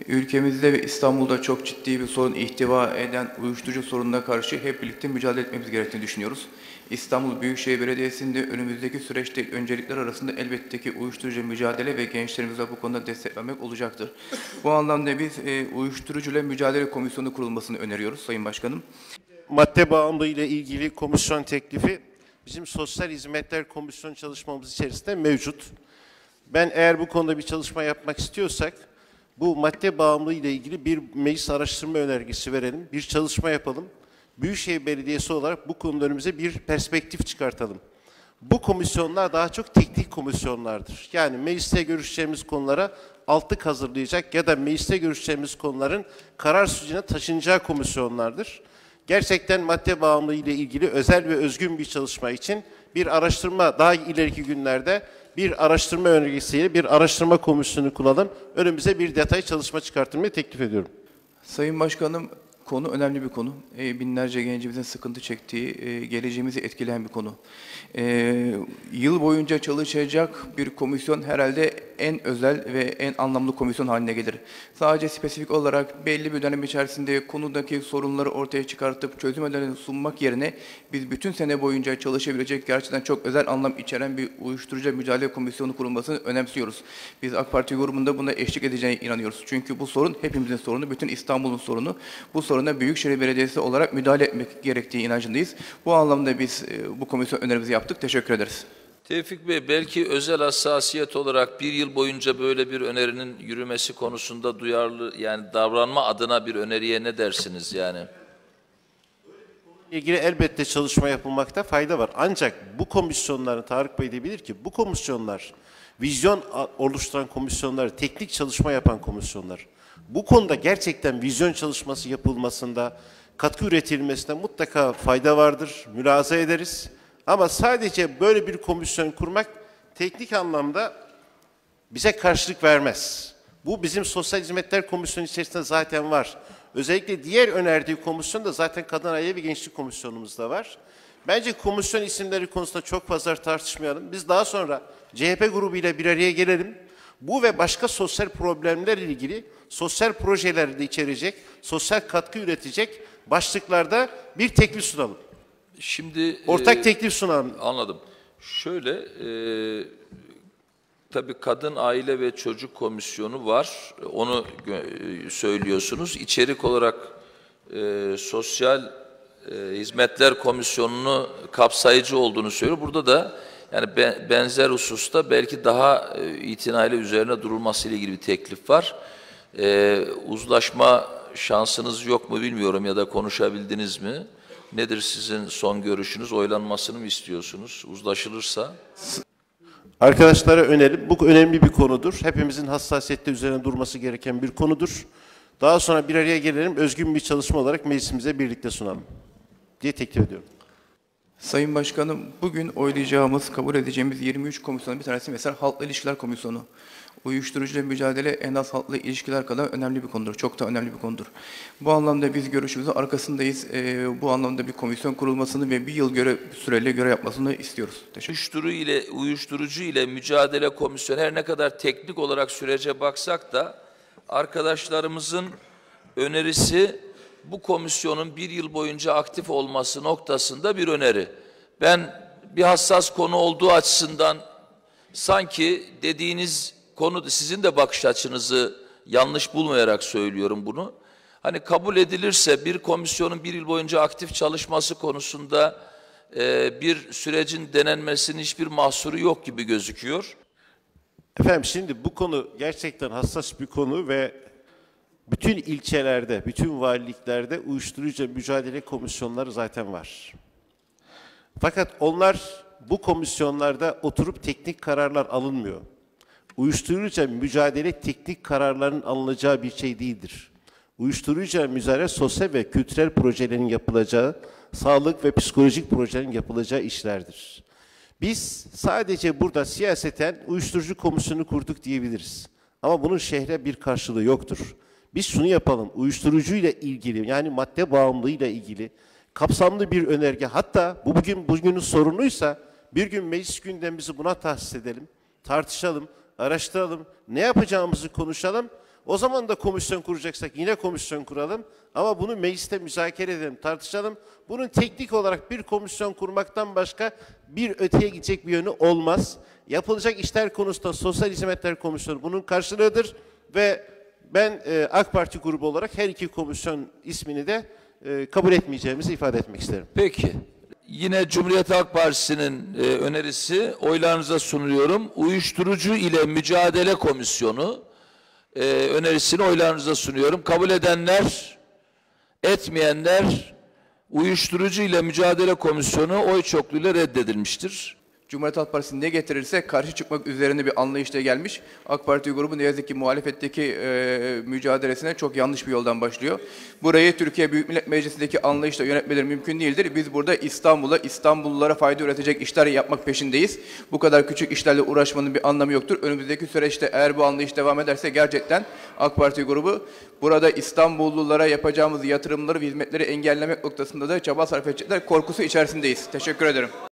Ülkemizde ve İstanbul'da çok ciddi bir sorun ihtiva eden uyuşturucu sorununa karşı hep birlikte mücadele etmemiz gerektiğini düşünüyoruz. İstanbul Büyükşehir Belediyesi'nde önümüzdeki süreçte öncelikler arasında elbette ki uyuşturucu mücadele ve gençlerimize bu konuda destek vermek olacaktır. Bu anlamda biz uyuşturucuyla mücadele komisyonu kurulmasını öneriyoruz Sayın Başkanım. Madde bağımlılığı ile ilgili komisyon teklifi bizim Sosyal Hizmetler Komisyonu çalışmamız içerisinde mevcut. Ben eğer bu konuda bir çalışma yapmak istiyorsak bu madde bağımlılığı ile ilgili bir meclis araştırma önergesi verelim, bir çalışma yapalım. Büyükşehir Belediyesi olarak bu konuda önümüze bir perspektif çıkartalım. Bu komisyonlar daha çok teknik komisyonlardır. Yani mecliste görüşeceğimiz konulara altlık hazırlayacak ya da mecliste görüşeceğimiz konuların karar sürecine taşınacağı komisyonlardır. Gerçekten madde bağımlılığı ile ilgili özel ve özgün bir çalışma için bir araştırma, daha ileriki günlerde bir araştırma önergesiyle bir araştırma komisyonu kuralım. Önümüze bir detay çalışma çıkartılmayı teklif ediyorum. Sayın Başkanım, konu önemli bir konu. Binlerce gencimizin sıkıntı çektiği, geleceğimizi etkileyen bir konu. Yıl boyunca çalışacak bir komisyon herhalde en özel ve en anlamlı komisyon haline gelir. Sadece spesifik olarak belli bir dönem içerisinde konudaki sorunları ortaya çıkartıp çözüm önerilerini sunmak yerine biz bütün sene boyunca çalışabilecek gerçekten çok özel anlam içeren bir uyuşturucu mücadele komisyonu kurulmasını önemsiyoruz. Biz AK Parti grubunda buna eşlik edeceğine inanıyoruz. Çünkü bu sorun hepimizin sorunu, bütün İstanbul'un sorunu. Bu soruna Büyükşehir Belediyesi olarak müdahale etmek gerektiği inancındayız. Bu anlamda biz bu komisyon önerimizi yaptık. Teşekkür ederiz. Tevfik Bey, belki özel hassasiyet olarak bir yıl boyunca böyle bir önerinin yürümesi konusunda duyarlı, yani davranma adına bir öneriye ne dersiniz yani? İlgili elbette çalışma yapılmakta fayda var. Ancak bu komisyonların, Tarık Bey de bilir ki bu komisyonlar, vizyon oluşturan komisyonlar, teknik çalışma yapan komisyonlar. Bu konuda gerçekten vizyon çalışması yapılmasında, katkı üretilmesinde mutlaka fayda vardır, mülahaza ederiz. Ama sadece böyle bir komisyon kurmak teknik anlamda bize karşılık vermez. Bu bizim Sosyal Hizmetler Komisyonu içerisinde zaten var. Özellikle diğer önerdiği komisyon da zaten Kadın Aile ve Gençlik Komisyonumuzda var. Bence komisyon isimleri konusunda çok fazla tartışmayalım. Biz daha sonra CHP grubuyla bir araya gelelim. Bu ve başka sosyal problemlerle ilgili sosyal projeleri de içerecek, sosyal katkı üretecek başlıklarda bir teklif sunalım. Şimdi ortak teklif sunalım. Anladım. Şöyle, tabii Kadın, Aile ve Çocuk Komisyonu var. Onu söylüyorsunuz. İçerik olarak Sosyal Hizmetler Komisyonu'nu kapsayıcı olduğunu söylüyor. Burada da yani benzer hususta belki daha itinayla üzerine durulması ile ilgili bir teklif var. Uzlaşma şansınız yok mu bilmiyorum ya da konuşabildiniz mi? Nedir sizin son görüşünüz? Oylanmasını mı istiyorsunuz? Uzlaşılırsa? Arkadaşlara önerim. Bu önemli bir konudur. Hepimizin hassasiyetle üzerine durması gereken bir konudur. Daha sonra bir araya gelelim. Özgün bir çalışma olarak meclisimize birlikte sunalım diye teklif ediyorum. Sayın Başkanım, bugün oylayacağımız, kabul edeceğimiz 23 komisyonun bir tanesi mesela Halkla İlişkiler Komisyonu. Uyuşturucuyla mücadele en az halkla ilişkiler kadar önemli bir konudur. Çok da önemli bir konudur. Bu anlamda biz görüşümüzün arkasındayız. Bu anlamda bir komisyon kurulmasını ve bir yıl süreli görev yapmasını istiyoruz. Uyuşturucu ile mücadele komisyonu her ne kadar teknik olarak sürece baksak da arkadaşlarımızın önerisi bu komisyonun bir yıl boyunca aktif olması noktasında bir öneri. Ben bir hassas konu olduğu açısından sanki dediğiniz konu, sizin de bakış açınızı yanlış bulmayarak söylüyorum bunu. Hani kabul edilirse bir komisyonun bir yıl boyunca aktif çalışması konusunda bir sürecin denenmesinin hiçbir mahsuru yok gibi gözüküyor. Efendim şimdi bu konu gerçekten hassas bir konu ve bütün ilçelerde, bütün valiliklerde uyuşturucu mücadele komisyonları zaten var. Fakat onlar bu komisyonlarda oturup teknik kararlar alınmıyor. Uyuşturucu mücadele teknik kararların alınacağı bir şey değildir. Uyuşturucu mücadele sosyal ve kültürel projelerin yapılacağı, sağlık ve psikolojik projelerin yapılacağı işlerdir. Biz sadece burada siyaseten uyuşturucu komisyonu kurduk diyebiliriz. Ama bunun şehre bir karşılığı yoktur. Biz şunu yapalım, uyuşturucuyla ilgili yani madde bağımlılığıyla ilgili kapsamlı bir önerge, hatta bugünün sorunuysa bir gün meclis gündemimizi buna tahsis edelim, tartışalım, araştıralım, ne yapacağımızı konuşalım. O zaman da komisyon kuracaksak yine komisyon kuralım. Ama bunu mecliste müzakere edelim, tartışalım. Bunun teknik olarak bir komisyon kurmaktan başka bir öteye gidecek bir yönü olmaz. Yapılacak işler konusunda Sosyal Hizmetler Komisyonu bunun karşılığıdır. Ve ben AK Parti grubu olarak her iki komisyon ismini de kabul etmeyeceğimizi ifade etmek isterim. Peki. Yine Cumhuriyet Halk Partisi'nin önerisi oylarınıza sunuyorum. Uyuşturucu ile Mücadele Komisyonu önerisini oylarınıza sunuyorum. Kabul edenler, etmeyenler Uyuşturucu ile Mücadele Komisyonu oy çokluğuyla reddedilmiştir. Cumhuriyet Halk Partisi ne getirirse karşı çıkmak üzerine bir anlayışla gelmiş. AK Parti grubu ne yazık ki muhalefetteki mücadelesine çok yanlış bir yoldan başlıyor. Burayı Türkiye Büyük Millet Meclisi'ndeki anlayışla yönetmeleri mümkün değildir. Biz burada İstanbullulara fayda üretecek işler yapmak peşindeyiz. Bu kadar küçük işlerle uğraşmanın bir anlamı yoktur. Önümüzdeki süreçte eğer bu anlayış devam ederse gerçekten AK Parti grubu burada İstanbullulara yapacağımız yatırımları ve hizmetleri engellemek noktasında da çaba sarf edecekler. Korkusu içerisindeyiz. Teşekkür ederim.